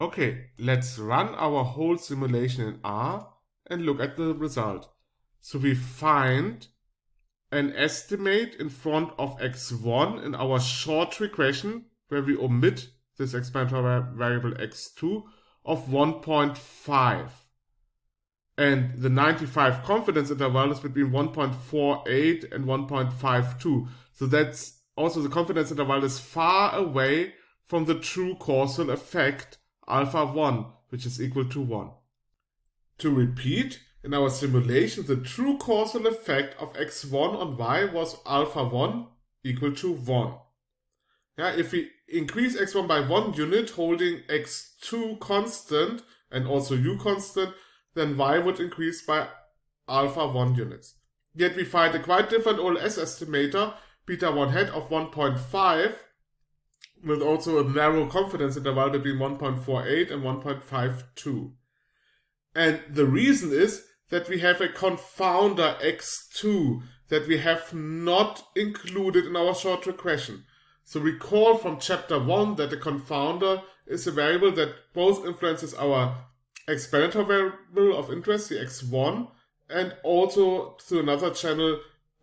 Okay, let's run our whole simulation in R and look at the result. So we find an estimate in front of x1 in our short regression, where we omit this explanatory variable x2, of 1.5. And the 95 confidence interval is between 1.48 and 1.52. So that's also the confidence interval is far away from the true causal effect alpha 1, which is equal to 1. To repeat, in our simulation, the true causal effect of x1 on y was alpha 1 equal to 1. Yeah, if we increase x1 by 1 unit, holding x2 constant and also u constant, then y would increase by alpha 1 units. Yet we find a quite different OLS estimator, beta 1 hat of 1.5, with also a narrow confidence interval between 1.48 and 1.52. And the reason is that we have a confounder x2 that we have not included in our short regression. So recall from chapter 1 that the confounder is a variable that both influences our explanatory variable of interest, the x1, and also through another channel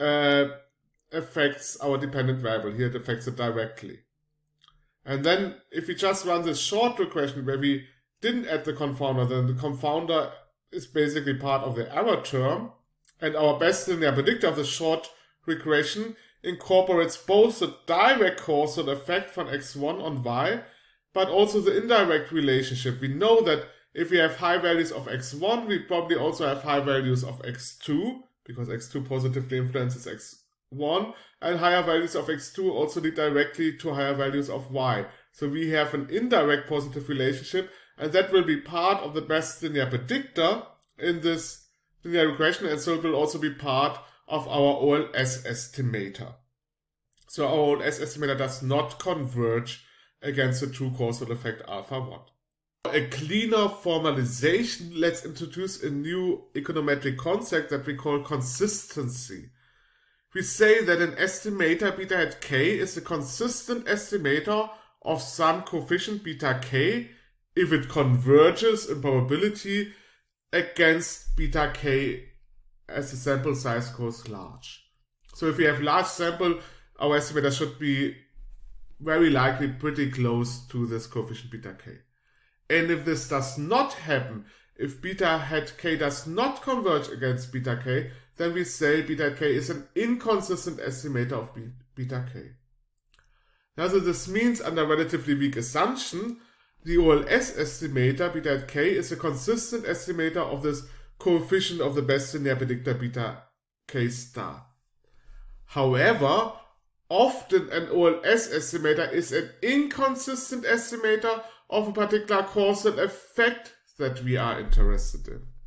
affects our dependent variable. Here it affects it directly. And then if we just run this short regression where we didn't add the confounder, then the confounder is basically part of the error term, and our best linear predictor of the short regression incorporates both the direct causal effect from x1 on y, but also the indirect relationship. We know that if we have high values of x1, we probably also have high values of x2, because x2 positively influences x1, and higher values of x2 also lead directly to higher values of y. So we have an indirect positive relationship, and that will be part of the best linear predictor in this linear regression, and so it will also be part of our OLS estimator. So our OLS estimator does not converge against the true causal effect alpha 1. A cleaner formalization, let's introduce a new econometric concept that we call consistency. We say that an estimator beta hat k is a consistent estimator of some coefficient beta k if it converges in probability against beta k as the sample size grows large. So if we have large sample, our estimator should be very likely pretty close to this coefficient beta k. And if this does not happen, if beta hat k does not converge against beta k, then we say beta k is an inconsistent estimator of beta k. Now, so this means under relatively weak assumption, the OLS estimator beta hat k is a consistent estimator of this coefficient of the best linear predictor beta k star. However, often an OLS estimator is an inconsistent estimator of a particular causal effect that we are interested in.